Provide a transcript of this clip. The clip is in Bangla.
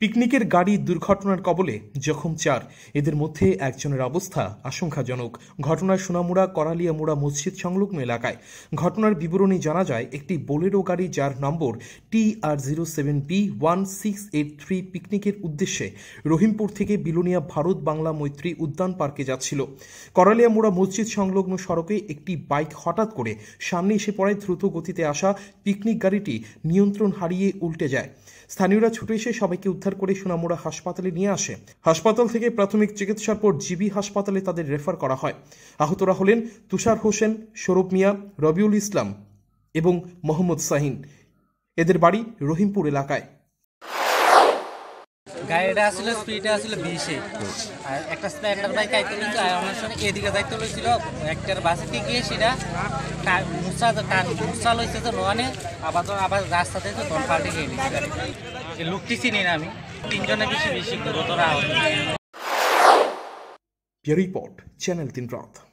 পিকনিকের গাড়ি দুর্ঘটনার কবলে জখম 4। এদের মধ্যে একজনের অবস্থা আশঙ্কাজনক। ঘটনার সোনামুড়া করালিয়ামুড়া মসজিদ সংলগ্ন এলাকায়। ঘটনার বিবরণী জানা যায়, একটি বোলেরো গাড়ি যার নম্বর TR07B1683 পিকনিকের উদ্দেশ্যে রহিমপুর থেকে বিলোনিয়া ভারত বাংলা মৈত্রী উদ্যান পার্কে যাচ্ছিল। করালিয়ামুড়া মসজিদ সংলগ্ন সড়কে একটি বাইক হঠাৎ করে সামনে এসে পড়ায় দ্রুত গতিতে আসা পিকনিক গাড়িটি নিয়ন্ত্রণ হারিয়ে উল্টে যায়। স্থানীয়রা ছুটে এসে সবাইকে উদ্ধার করে সোনামুড়া হাসপাতালে নিয়ে আসে। হাসপাতাল থেকে প্রাথমিক চিকিৎসার পর জিবি হাসপাতালে তাদের রেফার করা হয়। আহতরা হলেন তুষার হোসেন, সৌরভ মিয়া, রবিউল ইসলাম এবং মোহাম্মদ শাহিন। এদের বাড়ি রহিমপুর এলাকায়। গাড়িটা আসলে স্পিডে আসলে 20-এ, আর একটা স্প্লেন্ডার বাইক আইতে লইছিল, আর আমার সঙ্গে এদিকে যাইতে লইছিল। একটার বাসে গিয়ে সেটা মুসা লইছে তো নোয়ানে, আবার রাস্তা থেকে তখন পাল্টে গিয়ে নিচ্ছে গাড়ি। লোকটি চিনি না আমি, 3 জনে বেশি গুরুতর আহত। রিপোর্ট চ্যানেল 3 রাত।